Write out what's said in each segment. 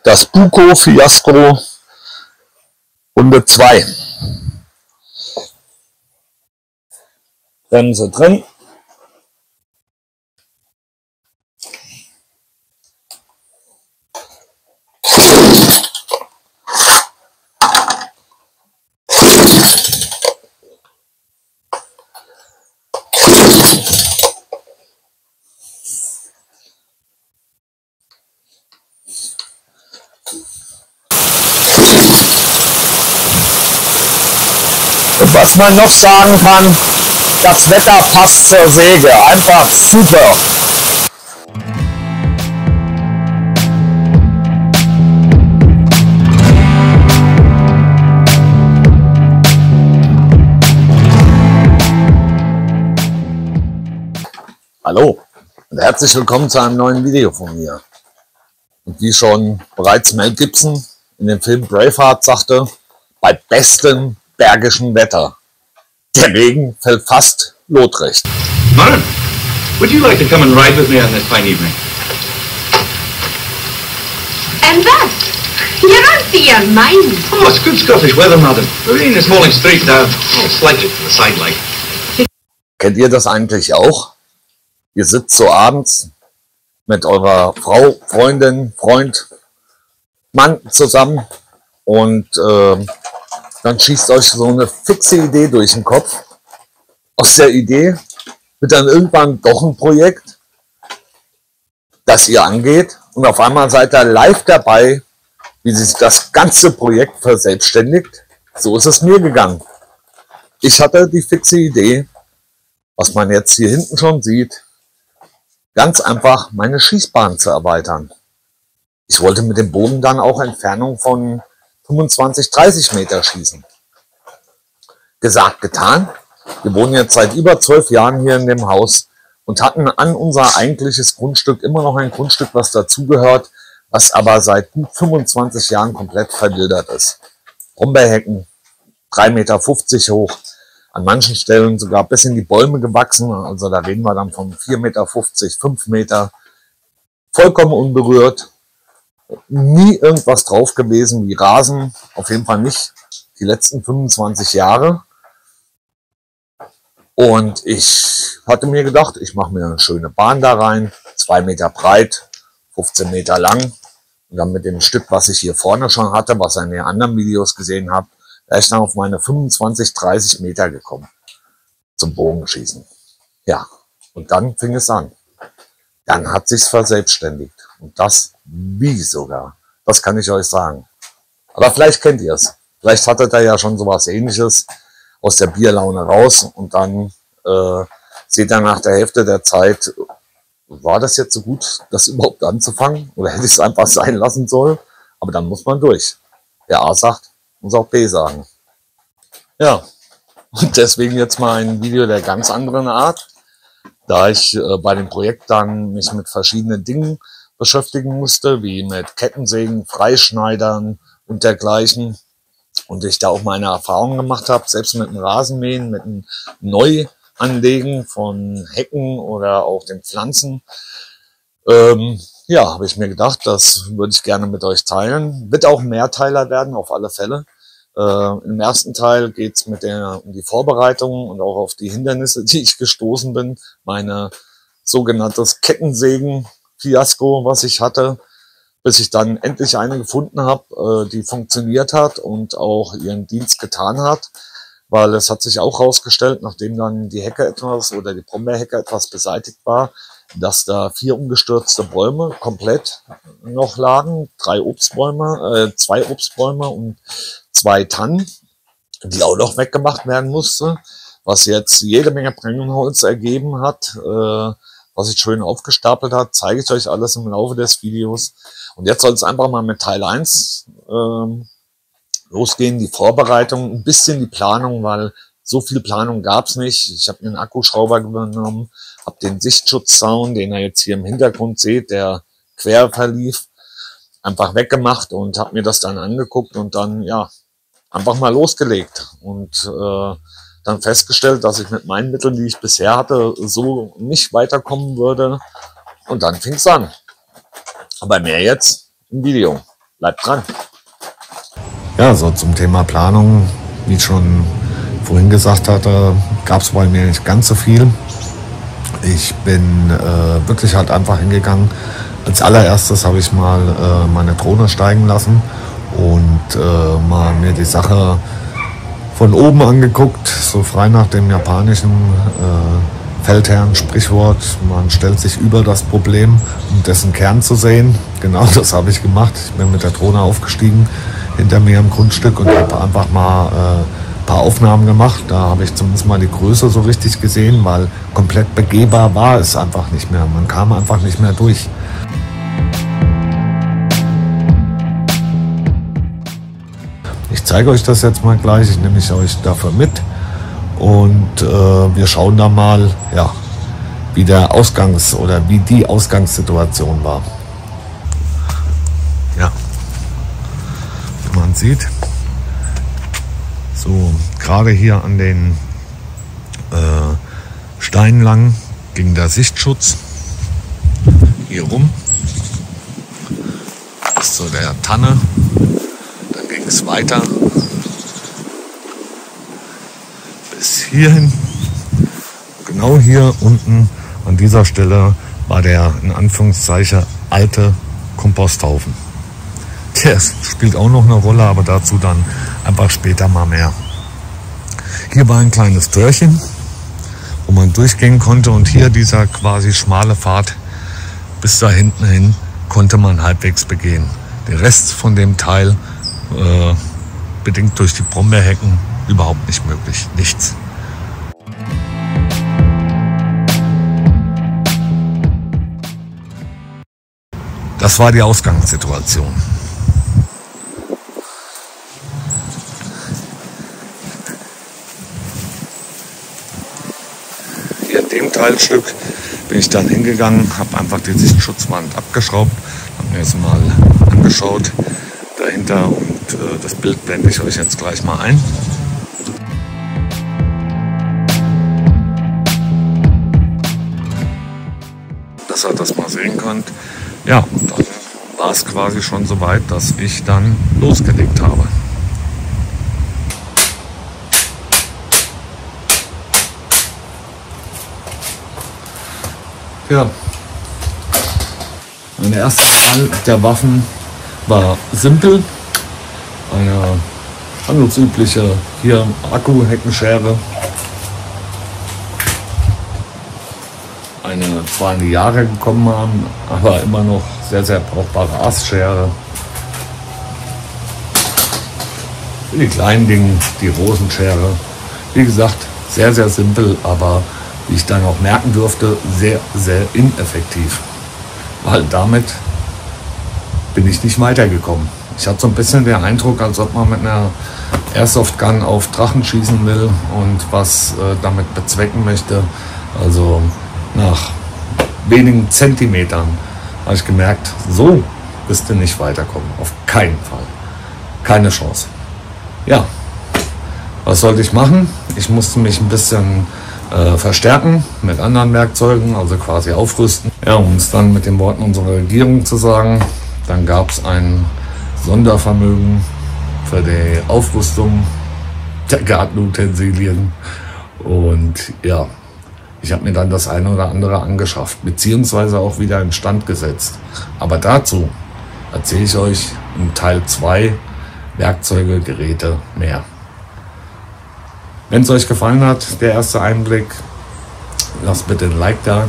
Das Buko-Fiasko Runde 2. Bremse drin. Und was man noch sagen kann, das Wetter passt zur Säge. Einfach super. Hallo und herzlich willkommen zu einem neuen Video von mir. Und wie schon bereits Mel Gibson in dem Film Braveheart sagte, bei bestem bergischen Wetter. Der Regen fällt fast lotrecht. Martin, would you like to come and ride with me on this fine evening? And that? You don't see your mind. Oh, it's good Scottish weather, madam. We're in this morning straight down, slightly to the side like. Kennt ihr das eigentlich auch? Ihr sitzt so abends mit eurer Frau, Freundin, Freund, Mann zusammen und dann schießt euch so eine fixe Idee durch den Kopf. Aus der Idee wird dann irgendwann doch ein Projekt, das ihr angeht. Und auf einmal seid ihr live dabei, wie sich das ganze Projekt verselbstständigt. So ist es mir gegangen. Ich hatte die fixe Idee, was man jetzt hier hinten schon sieht, ganz einfach meine Schießbahn zu erweitern. Ich wollte mit dem Bogen dann auch Entfernung von 25, 30 Meter schießen. Gesagt, getan. Wir wohnen jetzt seit über 12 Jahren hier in dem Haus und hatten an unser eigentliches Grundstück immer noch ein Grundstück, was dazugehört, was aber seit gut 25 Jahren komplett verwildert ist. Brombeerhecken, 3,50 Meter hoch, an manchen Stellen sogar bis in die Bäume gewachsen, also da reden wir dann von 4,50 Meter, 5 Meter, vollkommen unberührt. Nie irgendwas drauf gewesen wie Rasen, auf jeden Fall nicht die letzten 25 Jahre. Und ich hatte mir gedacht, ich mache mir eine schöne Bahn da rein, 2 Meter breit, 15 Meter lang. Und dann mit dem Stück, was ich hier vorne schon hatte, was ihr in den anderen Videos gesehen habt, wäre ich dann auf meine 25, 30 Meter gekommen zum Bogenschießen. Ja, und dann fing es an. Dann hat sich's verselbstständigt. Und das wie sogar. Das kann ich euch sagen. Aber vielleicht kennt ihr es. Vielleicht hattet ihr ja schon sowas Ähnliches aus der Bierlaune raus und dann seht ihr nach der Hälfte der Zeit, war das jetzt so gut, das überhaupt anzufangen? Oder hätte ich es einfach sein lassen sollen? Aber dann muss man durch. Wer A sagt, muss auch B sagen. Ja, und deswegen jetzt mal ein Video der ganz anderen Art. Da ich bei dem Projekt dann mich mit verschiedenen Dingen beschäftigen musste, wie mit Kettensägen, Freischneidern und dergleichen. Und ich da auch meine Erfahrungen gemacht habe, selbst mit dem Rasenmähen, mit dem Neuanlegen von Hecken oder auch den Pflanzen. Ja, habe ich mir gedacht, das würde ich gerne mit euch teilen. Wird auch Mehrteiler werden, auf alle Fälle. Im ersten Teil geht es um die Vorbereitung und auch auf die Hindernisse, die ich gestoßen bin. Meine sogenanntes Kettensägen-Fiasko, was ich hatte, bis ich dann endlich eine gefunden habe, die funktioniert hat und auch ihren Dienst getan hat. Weil es hat sich auch herausgestellt, nachdem dann die Hecke etwas oder die Brombeerhecke etwas beseitigt war, dass da 4 umgestürzte Bäume komplett noch lagen, 2 Obstbäume und 2 Tannen, die auch noch weggemacht werden musste, was jetzt jede Menge Brennholz ergeben hat, was sich schön aufgestapelt hat, zeige ich euch alles im Laufe des Videos. Und jetzt soll es einfach mal mit Teil 1 losgehen, die Vorbereitung, ein bisschen die Planung, weil so viel Planung gab es nicht. Ich habe mir einen Akkuschrauber genommen, habe den Sichtschutzzaun, den ihr jetzt hier im Hintergrund seht, der quer verlief, einfach weggemacht und habe mir das dann angeguckt und dann ja einfach mal losgelegt und dann festgestellt, dass ich mit meinen Mitteln, die ich bisher hatte, so nicht weiterkommen würde. Und dann fing es an. Aber mehr jetzt im Video. Bleibt dran. Ja, so zum Thema Planung, wie ich schon vorhin gesagt hatte, gab es bei mir nicht ganz so viel. Ich bin wirklich halt einfach hingegangen. Als allererstes habe ich mal meine Drohne steigen lassen und mal mir die Sache von oben angeguckt, so frei nach dem japanischen Feldherrn-Sprichwort, man stellt sich über das Problem, um dessen Kern zu sehen. Genau das habe ich gemacht. Ich bin mit der Drohne aufgestiegen, hinter mir im Grundstück, und habe einfach mal ein paar Aufnahmen gemacht. Da habe ich zumindest mal die Größe so richtig gesehen, weil komplett begehbar war es einfach nicht mehr. Man kam einfach nicht mehr durch. Ich zeige euch das jetzt mal gleich, ich nehme euch dafür mit und wir schauen da mal, ja, wie die Ausgangssituation war. Ja, wie man sieht, so gerade hier an den Steinen lang ging der Sichtschutz hier rum bis zu der Tanne. Ging es weiter bis hierhin. Genau hier unten an dieser Stelle war der in Anführungszeichen alte Komposthaufen. Der spielt auch noch eine Rolle, aber dazu dann einfach später mal mehr. Hier war ein kleines Türchen, wo man durchgehen konnte, und hier dieser quasi schmale Pfad bis da hinten hin konnte man halbwegs begehen. Der Rest von dem Teil bedingt durch die Brombeerhecken überhaupt nicht möglich. Nichts. Das war die Ausgangssituation. Hier in dem Teilstück bin ich dann hingegangen, habe einfach die Sichtschutzwand abgeschraubt, habe mir das mal angeschaut dahinter, und das Bild blende ich euch jetzt gleich mal ein. Dass ihr das mal sehen könnt. Ja, und dann war es quasi schon so weit, dass ich dann losgelegt habe. Ja, meine erste Wahl der Waffen war simpel. Eine handelsübliche hier Akku-Heckenschere. Eine zwar in die Jahre gekommen haben, aber immer noch sehr, sehr brauchbare Astschere. Für die kleinen Dinge die Rosenschere. Wie gesagt, sehr, sehr simpel, aber wie ich dann auch merken durfte, sehr, sehr ineffektiv. Weil damit bin ich nicht weitergekommen. Ich hatte so ein bisschen den Eindruck, als ob man mit einer Airsoft-Gun auf Drachen schießen will und was damit bezwecken möchte. Also nach wenigen Zentimetern habe ich gemerkt, so wirst du nicht weiterkommen. Auf keinen Fall. Keine Chance. Ja, was sollte ich machen? Ich musste mich ein bisschen verstärken mit anderen Werkzeugen, also quasi aufrüsten. Ja, um es dann mit den Worten unserer Regierung zu sagen, dann gab es ein Sondervermögen für die Aufrüstung der Gartenutensilien, und ja, ich habe mir dann das eine oder andere angeschafft, beziehungsweise auch wieder instand gesetzt. Aber dazu erzähle ich euch in Teil 2 Werkzeuge, Geräte, mehr. Wenn es euch gefallen hat, der erste Einblick, lasst bitte ein Like da.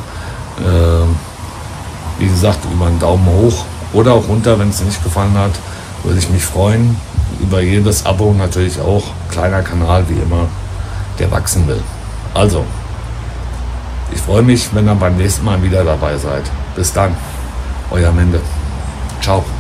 Wie gesagt, über einen Daumen hoch oder auch runter, wenn es nicht gefallen hat, würde ich mich freuen. Über jedes Abo natürlich auch. Kleiner Kanal, wie immer, der wachsen will. Also, ich freue mich, wenn ihr beim nächsten Mal wieder dabei seid. Bis dann, euer Mende. Ciao.